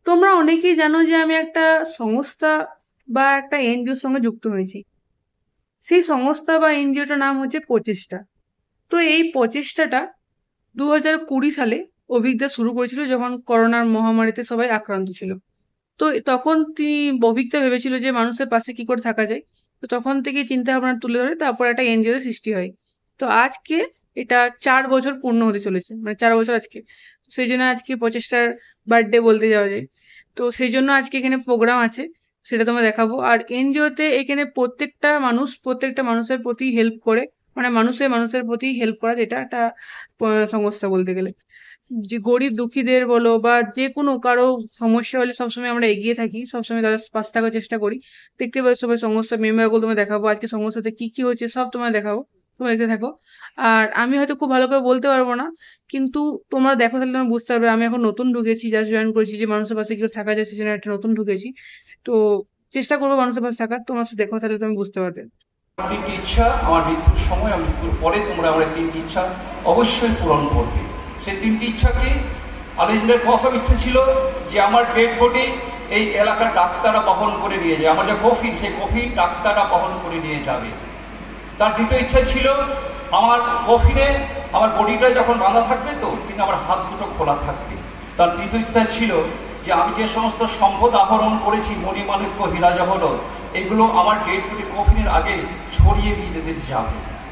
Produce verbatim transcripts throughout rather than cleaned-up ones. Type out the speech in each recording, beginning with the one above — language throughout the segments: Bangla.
তোমরা অনেকেই জানো যে আমি একটা সংস্থা বা একটা এনজিওর সঙ্গে যুক্ত হয়েছি। সেই সংস্থা বা এনজিওটার নাম হচ্ছে প্রচেষ্টা। তো এই প্রচেষ্টাটা দু হাজার কুড়ি সালে অভিজ্ঞতা শুরু করেছিল, যখন করোনার মহামারীতে সবাই আক্রান্ত ছিল। তো তখন তিনি অভিজ্ঞতা ভেবেছিল যে মানুষের পাশে কি করে থাকা যায়। তো তখন থেকে চিন্তা ভাবনা তুলে ধরে তারপর একটা এনজিওর সৃষ্টি হয়। তো আজকে এটা চার বছর পূর্ণ হতে চলেছে, মানে চার বছর আজকে। সেই জন্য আজকে প্রচেষ্টার বার্থডে বলতে যাওয়া যায়। তো সেই জন্য আজকে এখানে প্রোগ্রাম আছে, সেটা তোমায় দেখাবো। আর এনজিওতে এখানে প্রত্যেকটা মানুষ প্রত্যেকটা মানুষের প্রতি হেল্প করে, মানে মানুষের মানুষের প্রতি হেল্প করা, যেটা একটা আহ, সংস্থা বলতে গেলে। যে গরিব দুঃখীদের বলো বা যে কোনো কারো সমস্যা হলে সবসময় আমরা এগিয়ে থাকি, সবসময় তাদের পাশে থাকার চেষ্টা করি। দেখতে পাচ্ছ সবাই সংস্থার মেম্বারগুলো তোমায় দেখাবো, আজকে সংস্থাতে কি কি হচ্ছে সব তোমায় দেখাবো, তোমরা দেখতে থাকো। আর আমি হয়তো খুব ভালো করে বলতে পারবো না, কিন্তু তোমরা দেখো তাহলে তোমরা বুঝতে পারবে। আমি এখন নতুন ঢুকেছি, জাস্ট জয়েন করেছি, যে মানুষের পাশে কি করে থাকা যায় সেজন্য একটা নতুন ঢুকেছি। তো চেষ্টা করবো মানুষের পাশে থাকার, তোমরা শুধু দেখো তাহলে তুমি বুঝতে পারবে। তিনটি ইচ্ছা আমার মৃত্যুর সময়, মৃত্যুর পরে তোমরা আমার তিনটি ইচ্ছা অবশ্যই পূরণ করবে। সেই তিনটি ইচ্ছা কি? আলেকজান্ডার প্রথম ইচ্ছা ছিল যে আমার ডেড বডি এই এলাকার ডাক্তাররা বহন করে নিয়ে যায়, আমার যে কফিন সেই কফিন ডাক্তাররা বহন করে নিয়ে যাবে। তার দ্বিতীয় ইচ্ছা ছিল আমার কফিনে আমার বডিটা যখন বাঁধা থাকবে তো কিন্তু আমার হাত দুটো খোলা থাকবে। তার তৃতীয় ইচ্ছা ছিল যে আমি যে সমস্ত সম্পদ আহরণ করেছি, মণিমাণিক্য হীরা জহরত, এগুলো আমার ডেড বডি কফিনের আগে ছড়িয়ে দিয়ে যেতে যাবে।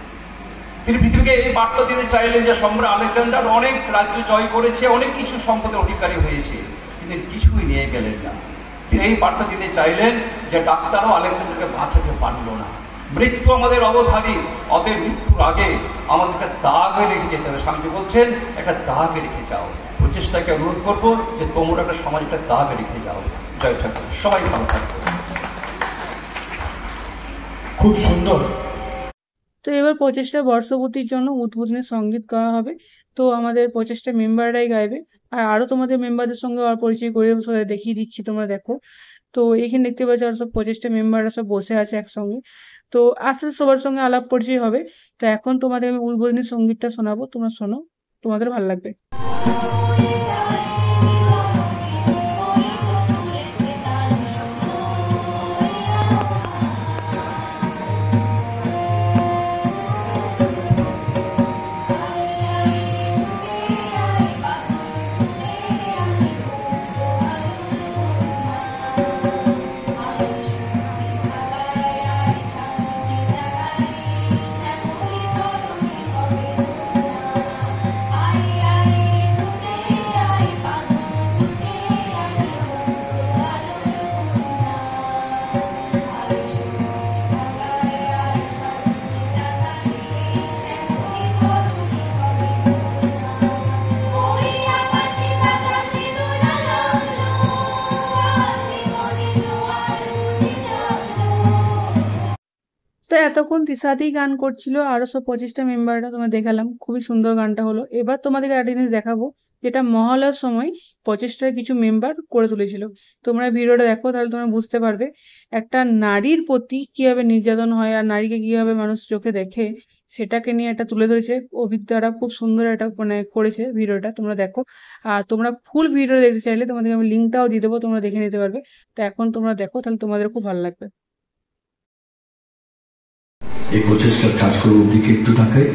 তিনি পৃথিবীকে এই বার্তা দিতে চাইলেন যে সম্রাট আলেকজান্ডার অনেক রাজ্য জয় করেছে, অনেক কিছু সম্পদের অধিকারী হয়েছে, কিন্তু কিছুই নিয়ে গেলেন না। তিনি এই বার্তা দিতে চাইলেন যে ডাক্তারও আলেকজান্ডারকে বাঁচাতে পারল না। মৃত্যু আমাদের অবধারী, অতএব মৃত্যুর আগে আমাদেরকে দাগে রেখে যেতে হবে। স্বামীজি বলছেন একটা দাগে রেখে যাও। প্রচেষ্টাকে অনুরোধ করবো যে তোমরা একটা সমাজ একটা দাগে রেখে যাও। জয় ঠাকুর, সবাই ভালো থাকবে। খুব সুন্দর। তো এবার প্রচেষ্টা বর্ষপূর্তির জন্য উদ্বোধনী সঙ্গীত গাওয়া হবে। তো আমাদের প্রচেষ্টা মেম্বাররাই গাইবে। আর আরো তোমাদের মেম্বারদের সঙ্গে আর পরিচয় করে দেখিয়ে দিচ্ছি, তোমরা দেখো। তো এখানে দেখতে পাচ্ছ আর সব প্রচেষ্টা মেম্বাররা সব বসে আছে একসঙ্গে। তো আস্তে আস্তে সবার সঙ্গে আলাপ পরিচয় হবে। তো এখন তোমাদের আমি উদ্বোধনী সঙ্গীতটা শোনাবো, তোমরা শোনো, তোমাদের ভালো লাগবে। তো এতক্ষণ তিশাতেই গান করছিল, আরো সব পঁচিশটা মেম্বাররা তোমরা দেখালাম, খুবই সুন্দর গানটা হলো। এবার তোমাদেরকে একটা জিনিস দেখাবো, যেটা মহলার সময় প্রচেষ্টার কিছু মেম্বার করে তুলেছিল। তোমরা ভিডিওটা দেখো তাহলে তোমরা বুঝতে পারবে একটা নারীর প্রতি কিভাবে নির্যাতন হয় আর নারীকে কিভাবে মানুষ চোখে দেখে, সেটাকে নিয়ে একটা তুলে ধরেছে অভিজ্ঞতাটা। খুব সুন্দর একটা মানে করেছে ভিডিওটা, তোমরা দেখো। আর তোমরা ফুল ভিডিও দেখতে চাইলে তোমাদেরকে আমি লিঙ্কটাও দিয়ে দেবো, তোমরা দেখে নিতে পারবে। তো এখন তোমরা দেখো তাহলে তোমাদের খুব ভালো লাগবে। এই প্রচেষ্টার কাজগুলোর দিকে একটু তাকাই।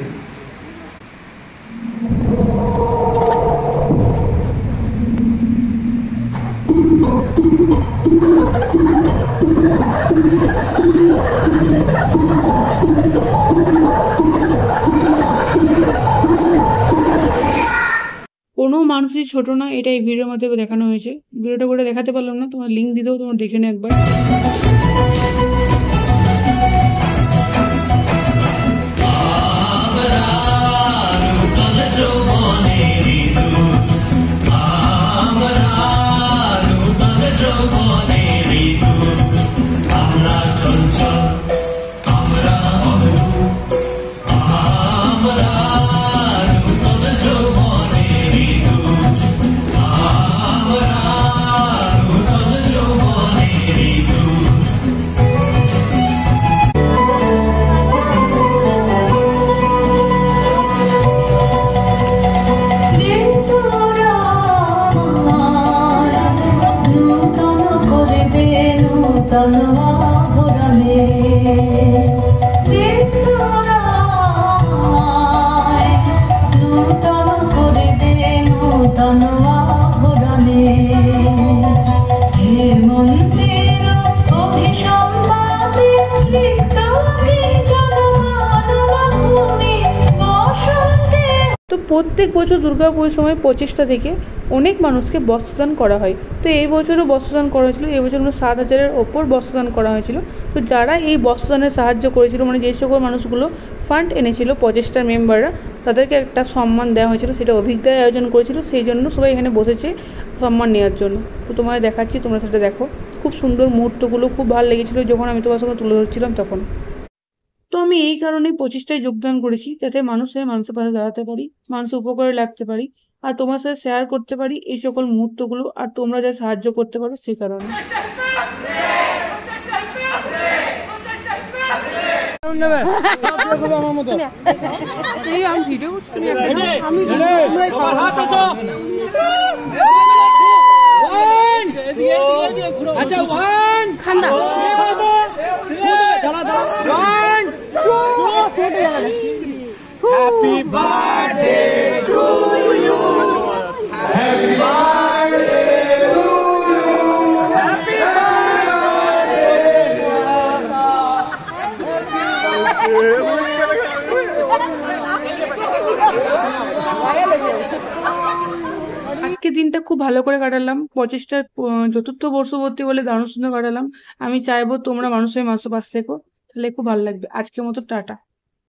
কোনো মানুষই ছোট না, এটা এই ভিডিওর মধ্যে দেখানো হয়েছে। ভিডিওটা করে দেখাতে পারলাম না, তোমার লিঙ্ক দিয়ে দেবো, তোমরা দেখে নে একবার। Thank you. নূতন আভরণে নূতন করে দে নূতন আভরণে হেমন্তের অভিসম্পাদে লিপ্ত জনমানবভূমি বসন্তে। তো প্রত্যেক বছর দুর্গাপুজোর সময় পঁচিশটা থেকে অনেক মানুষকে বস্ত্রদান করা হয়। তো এই বছরও বস্ত্রদান করা হয়েছিল, এই বছর সাত হাজারের ওপর বস্ত্রদান করা হয়েছিল। তো যারা এই বস্ত্রদানে সাহায্য করেছিল, মানে যে সকল মানুষগুলো ফান্ড এনেছিল পঁচিশটার মেম্বাররা, তাদেরকে একটা সম্মান দেওয়া হয়েছিল, সেটা অভিজ্ঞতায় আয়োজন করেছিল, সেই জন্য সবাই এখানে বসেছে সম্মান নেওয়ার জন্য। তো তোমায় দেখাচ্ছি, তোমরা সেটা দেখো। খুব সুন্দর মুহূর্তগুলো, খুব ভালো লেগেছিলো যখন আমি তোমার সঙ্গে তুলে ধরছিলাম তখন। তো আমি এই কারণেই পঁচিশটায় যোগদান করেছি, যাতে মানুষের মানুষের পাশে দাঁড়াতে পারি, মানুষের উপকারে লাগতে পারি, আর তোমার সাথে শেয়ার করতে পারি এই সকল মুহূর্তগুলো, আর তোমরা যা সাহায্য করতে পারো সেই কারণে। এই আমি ভিডিও করছি, আমি খান্দা Happy birthday to you. Happy birthday to you. Happy আজকে দিনটা খুব ভালো করে কাটালাম, পঁচিশটার চতুর্থ বর্ষবর্তী বলে দারুণ সুন্দর কাটালাম। আমি চাইবো তোমরা মানুষের মানুষের পাশে থেকো, তাহলে খুব ভালো লাগবে। আজকের মতো টাটা।